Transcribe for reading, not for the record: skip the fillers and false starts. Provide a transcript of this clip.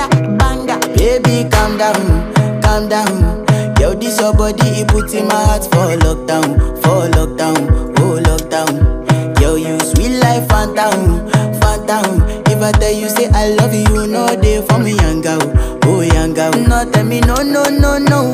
Another banger. Baby, calm down. Yo, this your body, it puts in my heart for lockdown, oh lockdown. Yo, you sweet life, phantom. If I tell you say I love you, no day for me, young girl, oh young girl. No tell me no,